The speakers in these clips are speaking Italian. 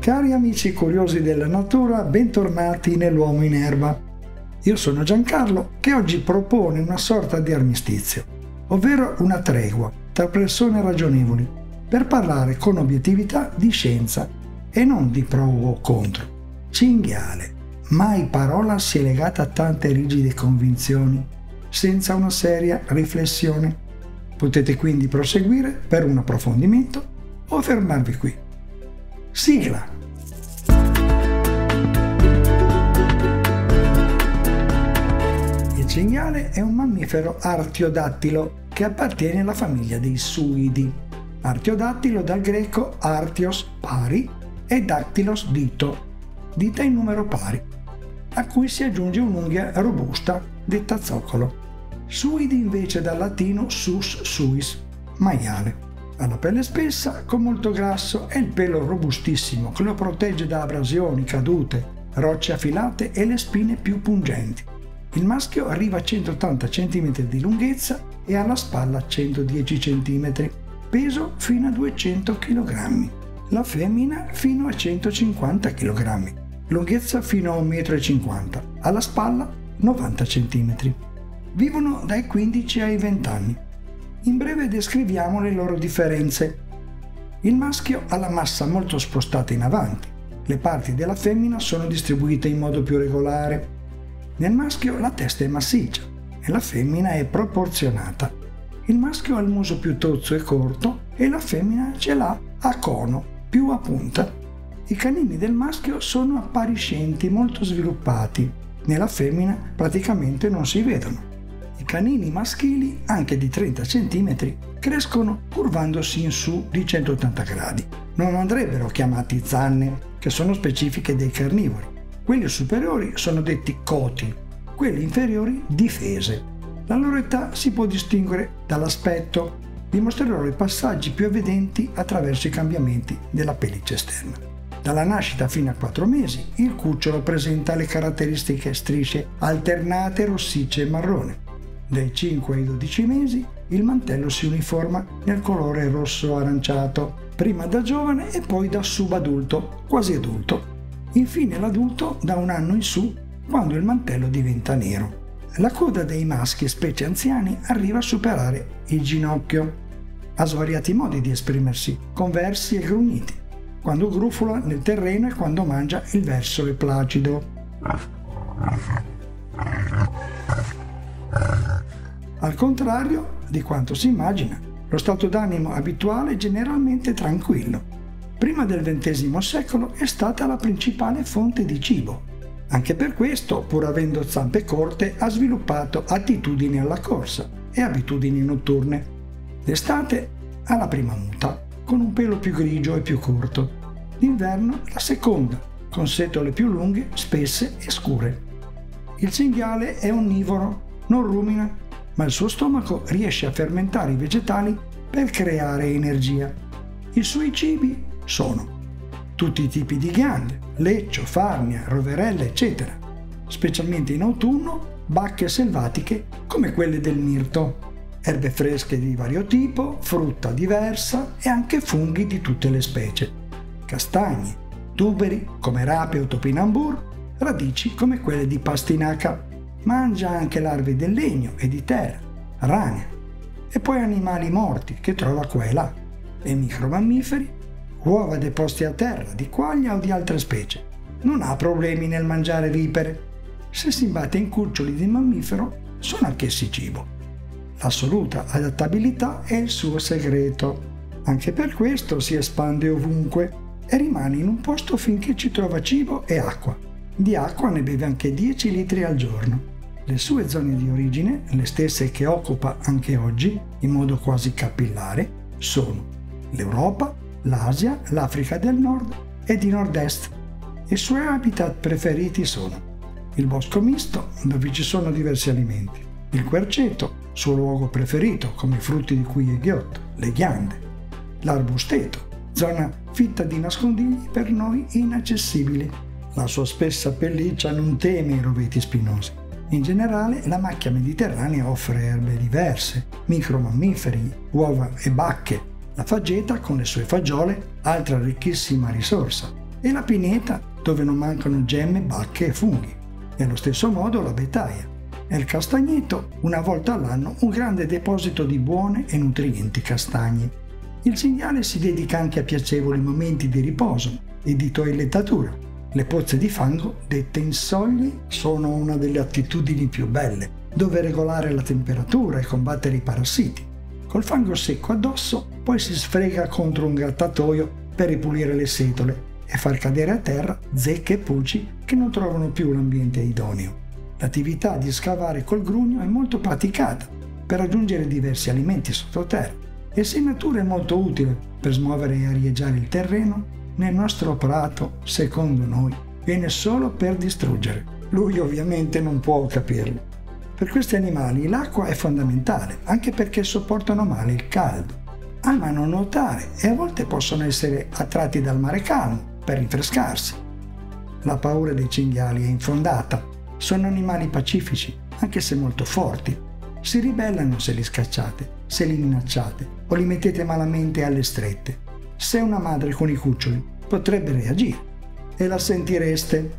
Cari amici curiosi della natura, bentornati nell'Uomo in Erba. Io sono Giancarlo che oggi propone una sorta di armistizio, ovvero una tregua tra persone ragionevoli, per parlare con obiettività di scienza e non di pro o contro. Cinghiale. Mai parola si è legata a tante rigide convinzioni, senza una seria riflessione. Potete quindi proseguire per un approfondimento o fermarvi qui. Sigla! Il cinghiale è un mammifero artiodattilo che appartiene alla famiglia dei suidi. Artiodattilo dal greco artios, pari, e dactylos, dito, dita in numero pari, a cui si aggiunge un'unghia robusta, detta zoccolo. Suidi invece dal latino sus, suis, maiale. Ha la pelle spessa, con molto grasso e il pelo robustissimo che lo protegge da abrasioni, cadute, rocce affilate e le spine più pungenti. Il maschio arriva a 180 cm di lunghezza e alla spalla 110 cm, peso fino a 200 kg. La femmina fino a 150 kg, lunghezza fino a 1,50 m, alla spalla 90 cm. Vivono dai 15 ai 20 anni. In breve descriviamo le loro differenze. Il maschio ha la massa molto spostata in avanti, le parti della femmina sono distribuite in modo più regolare. Nel maschio la testa è massiccia e la femmina è proporzionata. Il maschio ha il muso più tozzo e corto e la femmina ce l'ha a cono, più a punta. I canini del maschio sono appariscenti, molto sviluppati. Nella femmina praticamente non si vedono. I canini maschili, anche di 30 cm, crescono curvandosi in su di 180 gradi. Non andrebbero chiamati zanne, che sono specifiche dei carnivori. Quelli superiori sono detti coti, quelli inferiori difese. La loro età si può distinguere dall'aspetto. Vi mostrerò i passaggi più evidenti attraverso i cambiamenti della pelliccia esterna. Dalla nascita fino a 4 mesi, il cucciolo presenta le caratteristiche strisce alternate rossicce e marrone. Dai 5 ai 12 mesi il mantello si uniforma nel colore rosso-aranciato, prima da giovane e poi da subadulto, quasi adulto. Infine l'adulto da un anno in su, quando il mantello diventa nero. La coda dei maschi, specie anziani, arriva a superare il ginocchio. Ha svariati modi di esprimersi, con versi e grugniti. Quando grufola nel terreno e quando mangia il verso è placido. Al contrario di quanto si immagina, lo stato d'animo abituale è generalmente tranquillo. Prima del XX secolo è stata la principale fonte di cibo. Anche per questo, pur avendo zampe corte, ha sviluppato attitudini alla corsa e abitudini notturne. D'estate ha la prima muta, con un pelo più grigio e più corto. D'inverno la seconda, con setole più lunghe, spesse e scure. Il cinghiale è onnivoro, non rumina, ma il suo stomaco riesce a fermentare i vegetali per creare energia. I suoi cibi sono tutti i tipi di ghiande, leccio, farnia, roverelle, eccetera. Specialmente in autunno, bacche selvatiche come quelle del mirto, erbe fresche di vario tipo, frutta diversa e anche funghi di tutte le specie, castagne, tuberi come rape o topinambur, radici come quelle di pastinaca. Mangia anche larve del legno e di terra, rane, e poi animali morti che trova qua e là, e micromammiferi, uova deposte a terra di quaglia o di altre specie. Non ha problemi nel mangiare vipere. Se si imbatte in cuccioli di mammifero, sono anch'essi cibo. L'assoluta adattabilità è il suo segreto. Anche per questo si espande ovunque e rimane in un posto finché ci trova cibo e acqua. Di acqua ne beve anche 10 litri al giorno. Le sue zone di origine, le stesse che occupa anche oggi, in modo quasi capillare, sono l'Europa, l'Asia, l'Africa del Nord e di Nord-Est. I suoi habitat preferiti sono il bosco misto, dove ci sono diversi alimenti, il querceto, suo luogo preferito, come i frutti di cui è ghiotto, le ghiande, l'arbusteto, zona fitta di nascondigli per noi inaccessibili. La sua spessa pelliccia non teme i roveti spinosi. In generale, la macchia mediterranea offre erbe diverse, micromammiferi, uova e bacche. La faggeta, con le sue fagiole, altra ricchissima risorsa. e la pineta, dove non mancano gemme, bacche e funghi. E allo stesso modo la betaia. E il castagneto, una volta all'anno, un grande deposito di buone e nutrienti castagne. Il cinghiale si dedica anche a piacevoli momenti di riposo e di toilettatura. Le pozze di fango, dette insogli, sono una delle attitudini più belle, dove regolare la temperatura e combattere i parassiti. Col fango secco addosso, poi si sfrega contro un grattatoio per ripulire le setole e far cadere a terra zecche e pulci che non trovano più l'ambiente idoneo. L'attività di scavare col grugno è molto praticata per raggiungere diversi alimenti sottoterra e se in natura è molto utile per smuovere e arieggiare il terreno, nel nostro prato, secondo noi, viene solo per distruggere. Lui ovviamente non può capirlo. Per questi animali l'acqua è fondamentale, anche perché sopportano male il caldo. Amano nuotare e a volte possono essere attratti dal mare calmo per rinfrescarsi. La paura dei cinghiali è infondata. Sono animali pacifici, anche se molto forti. Si ribellano se li scacciate, se li minacciate o li mettete malamente alle strette. Se una madre con i cuccioli potrebbe reagire e la sentireste.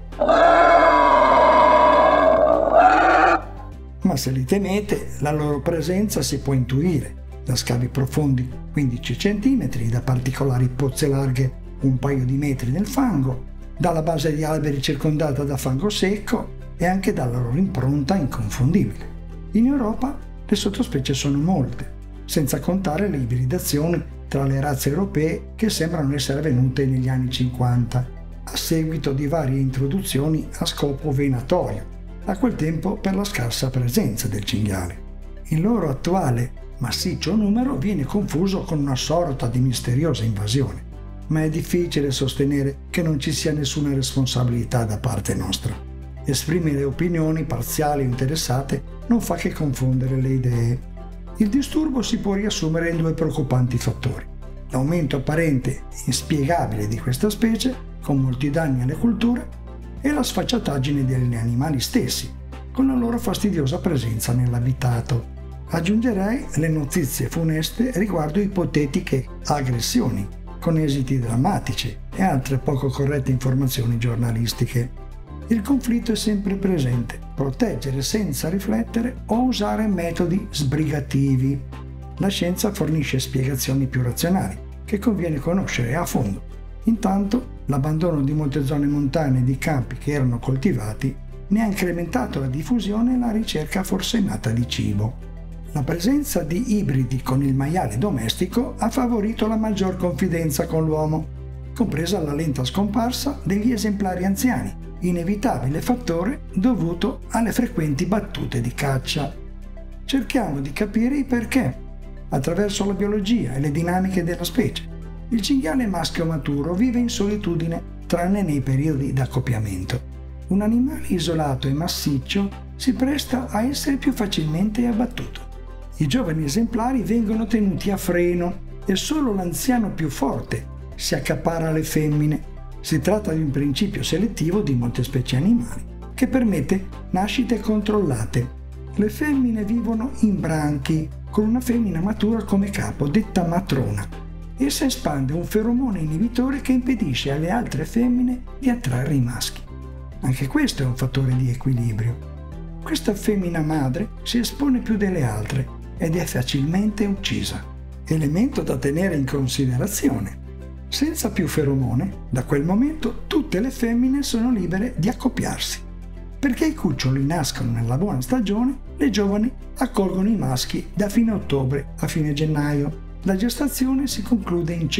Ma se li temete, la loro presenza si può intuire da scavi profondi 15 cm, da particolari pozze larghe un paio di metri nel fango, dalla base di alberi circondata da fango secco e anche dalla loro impronta inconfondibile. In Europa le sottospecie sono molte, senza contare le ibridazioni tra le razze europee che sembrano essere avvenute negli anni 50, a seguito di varie introduzioni a scopo venatorio, a quel tempo per la scarsa presenza del cinghiale. Il loro attuale massiccio numero viene confuso con una sorta di misteriosa invasione, ma è difficile sostenere che non ci sia nessuna responsabilità da parte nostra. Esprimere opinioni parziali o interessate non fa che confondere le idee. Il disturbo si può riassumere in due preoccupanti fattori: l'aumento apparente e inspiegabile di questa specie, con molti danni alle culture, e la sfacciataggine degli animali stessi, con la loro fastidiosa presenza nell'abitato. Aggiungerei le notizie funeste riguardo ipotetiche aggressioni, con esiti drammatici e altre poco corrette informazioni giornalistiche. Il conflitto è sempre presente: proteggere senza riflettere o usare metodi sbrigativi. La scienza fornisce spiegazioni più razionali, che conviene conoscere a fondo. Intanto, l'abbandono di molte zone montane e di campi che erano coltivati ne ha incrementato la diffusione e la ricerca forsennata di cibo. La presenza di ibridi con il maiale domestico ha favorito la maggior confidenza con l'uomo, compresa la lenta scomparsa degli esemplari anziani, inevitabile fattore dovuto alle frequenti battute di caccia. Cerchiamo di capire i perché, attraverso la biologia e le dinamiche della specie. Il cinghiale maschio maturo vive in solitudine, tranne nei periodi d'accoppiamento. Un animale isolato e massiccio si presta a essere più facilmente abbattuto. I giovani esemplari vengono tenuti a freno e solo l'anziano più forte si accaparra alle femmine. Si tratta di un principio selettivo di molte specie animali che permette nascite controllate. Le femmine vivono in branchi, con una femmina matura come capo, detta matrona. Essa espande un feromone inibitore che impedisce alle altre femmine di attrarre i maschi. Anche questo è un fattore di equilibrio. Questa femmina madre si espone più delle altre ed è facilmente uccisa. Elemento da tenere in considerazione. Senza più feromone, da quel momento tutte le femmine sono libere di accoppiarsi. Perché i cuccioli nascono nella buona stagione, le giovani accolgono i maschi da fine ottobre a fine gennaio. La gestazione si conclude in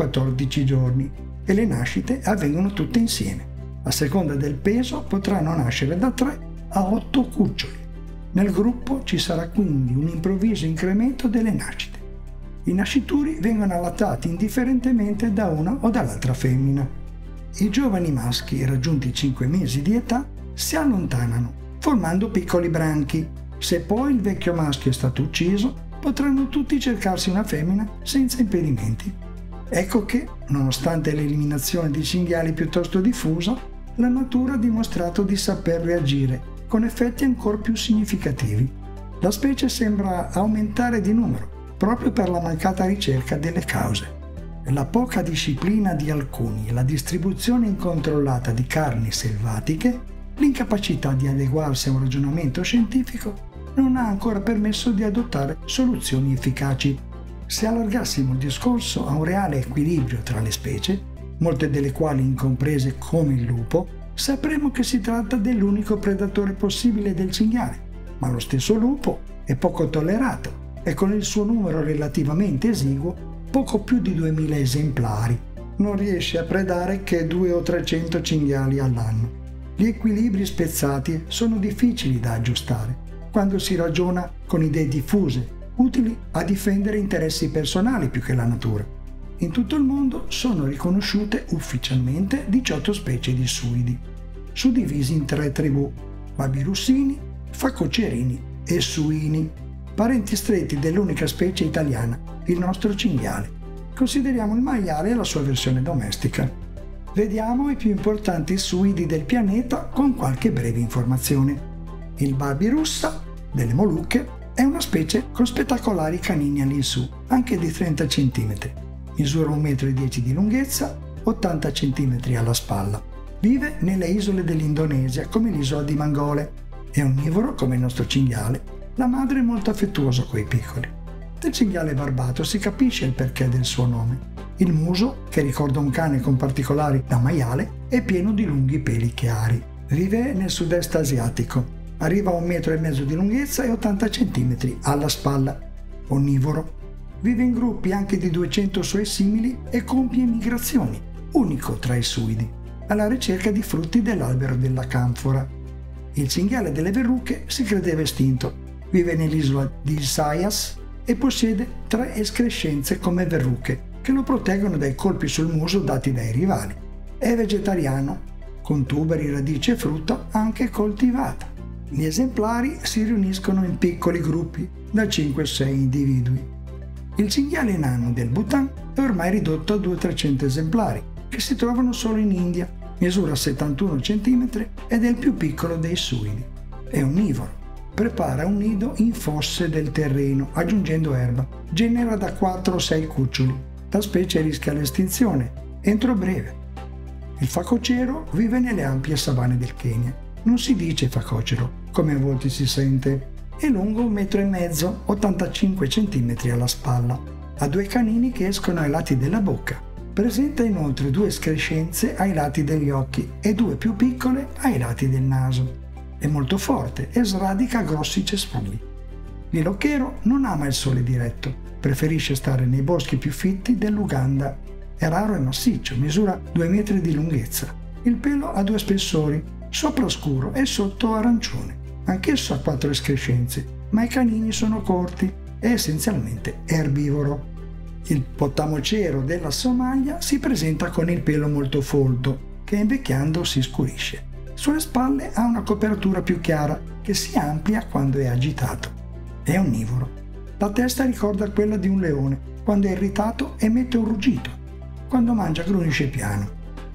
114 giorni e le nascite avvengono tutte insieme. A seconda del peso potranno nascere da 3 a 8 cuccioli. Nel gruppo ci sarà quindi un improvviso incremento delle nascite. I nascituri vengono allattati indifferentemente da una o dall'altra femmina. I giovani maschi, raggiunti i 5 mesi di età, si allontanano, formando piccoli branchi. Se poi il vecchio maschio è stato ucciso, potranno tutti cercarsi una femmina senza impedimenti. Ecco che, nonostante l'eliminazione di cinghiali piuttosto diffusa, la natura ha dimostrato di saper reagire, con effetti ancora più significativi. La specie sembra aumentare di numero, proprio per la mancata ricerca delle cause. La poca disciplina di alcuni e la distribuzione incontrollata di carni selvatiche, l'incapacità di adeguarsi a un ragionamento scientifico non ha ancora permesso di adottare soluzioni efficaci. Se allargassimo il discorso a un reale equilibrio tra le specie, molte delle quali incomprese come il lupo, sapremo che si tratta dell'unico predatore possibile del cinghiale, ma lo stesso lupo è poco tollerato e con il suo numero relativamente esiguo, poco più di 2000 esemplari, non riesce a predare che 200 o 300 cinghiali all'anno. Gli equilibri spezzati sono difficili da aggiustare quando si ragiona con idee diffuse, utili a difendere interessi personali più che la natura. In tutto il mondo sono riconosciute ufficialmente 18 specie di suidi, suddivisi in 3 tribù: babirussini, facocerini e suini, parenti stretti dell'unica specie italiana, il nostro cinghiale. Consideriamo il maiale e la sua versione domestica. Vediamo i più importanti suidi del pianeta con qualche breve informazione. Il babirussa delle Molucche è una specie con spettacolari canini all'insù, anche di 30 cm. Misura 1,10 m di lunghezza, 80 cm alla spalla. Vive nelle isole dell'Indonesia, come l'isola di Mangole. È onnivoro come il nostro cinghiale. La madre è molto affettuosa coi piccoli. Del cinghiale barbato si capisce il perché del suo nome. Il muso, che ricorda un cane con particolari da maiale, è pieno di lunghi peli chiari. Vive nel sud-est asiatico. Arriva a 1,5 m di lunghezza e 80 cm alla spalla. Onnivoro. Vive in gruppi anche di 200 suoi simili e compie migrazioni, unico tra i suidi, alla ricerca di frutti dell'albero della canfora. Il cinghiale delle verruche si credeva estinto. Vive nell'isola di Isaias e possiede 3 escrescenze come verruche che lo proteggono dai colpi sul muso dati dai rivali. È vegetariano, con tuberi, radici e frutta anche coltivata. Gli esemplari si riuniscono in piccoli gruppi da 5-6 individui. Il cinghiale nano del Bhutan è ormai ridotto a 200-300 esemplari, che si trovano solo in India, misura 71 cm ed è il più piccolo dei suidi. È onnivoro. Prepara un nido in fosse del terreno, aggiungendo erba. Genera da 4-6 cuccioli. La specie rischia l'estinzione entro breve. Il facocero vive nelle ampie savane del Kenya. Non si dice facocero, come a volte si sente. È lungo 1,5 m, 85 cm alla spalla. Ha 2 canini che escono ai lati della bocca. Presenta inoltre 2 escrescenze ai lati degli occhi e 2 più piccole ai lati del naso. È molto forte e sradica grossi cespugli. L'ilocchero non ama il sole diretto, preferisce stare nei boschi più fitti dell'Uganda. È raro e massiccio, misura 2 metri di lunghezza. Il pelo ha 2 spessori, sopra scuro e sotto arancione. Anch'esso ha 4 escrescenze, ma i canini sono corti e essenzialmente erbivoro. Il pottamocero della Somalia si presenta con il pelo molto folto, che invecchiando si scurisce. Sulle spalle ha una copertura più chiara che si amplia quando è agitato. È onnivoro. La testa ricorda quella di un leone. Quando è irritato emette un ruggito. Quando mangia grunisce piano.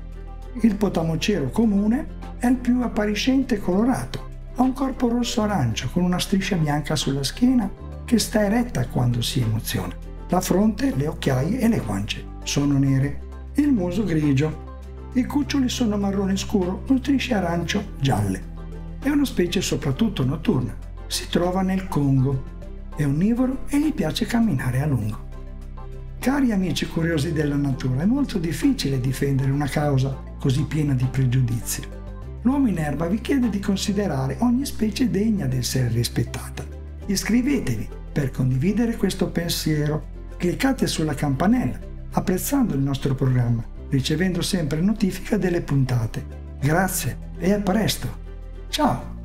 Il pottamocero comune è il più appariscente e colorato. Ha un corpo rosso-arancio con una striscia bianca sulla schiena che sta eretta quando si emoziona. La fronte, le occhiaie e le guance sono nere. Il muso grigio. I cuccioli sono marrone scuro con strisce arancio-gialle. È una specie soprattutto notturna. Si trova nel Congo. È onnivoro e gli piace camminare a lungo. Cari amici curiosi della natura, è molto difficile difendere una causa così piena di pregiudizi. L'Uomo in Erba vi chiede di considerare ogni specie degna di essere rispettata. Iscrivetevi per condividere questo pensiero. Cliccate sulla campanella, apprezzando il nostro programma, ricevendo sempre notifica delle puntate. Grazie e a presto. Ciao!